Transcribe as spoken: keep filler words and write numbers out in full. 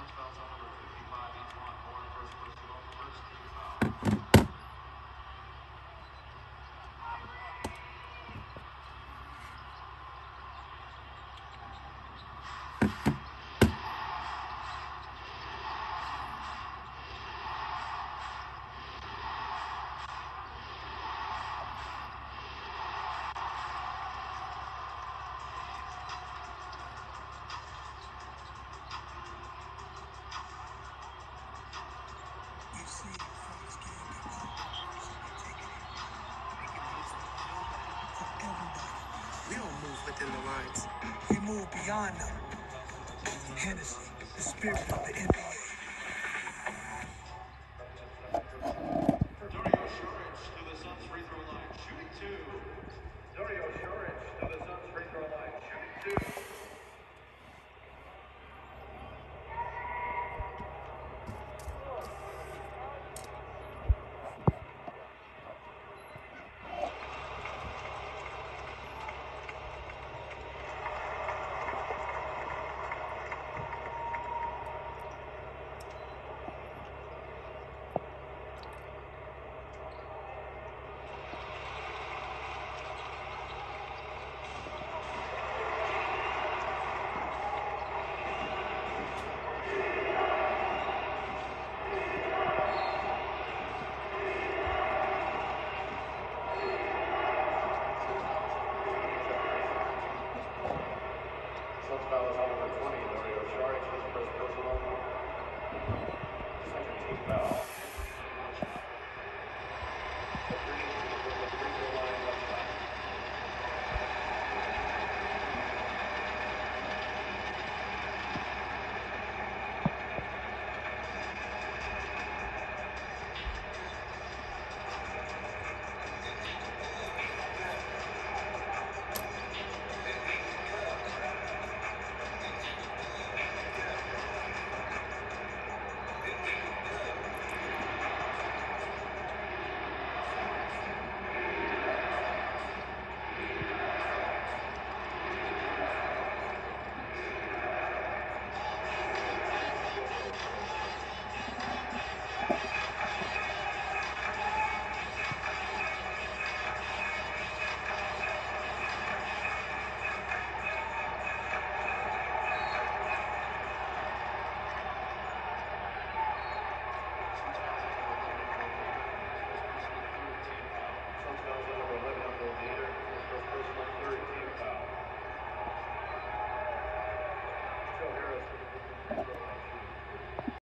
We don't move within the lines. We move beyond them. Hennessy, the spirit of the N B A. Dario Saric to the Suns free throw line, shooting two. Dario Saric to the Suns free throw line, shooting two. Suns foul is on number twenty, Dario Saric, his first personal, second team foul.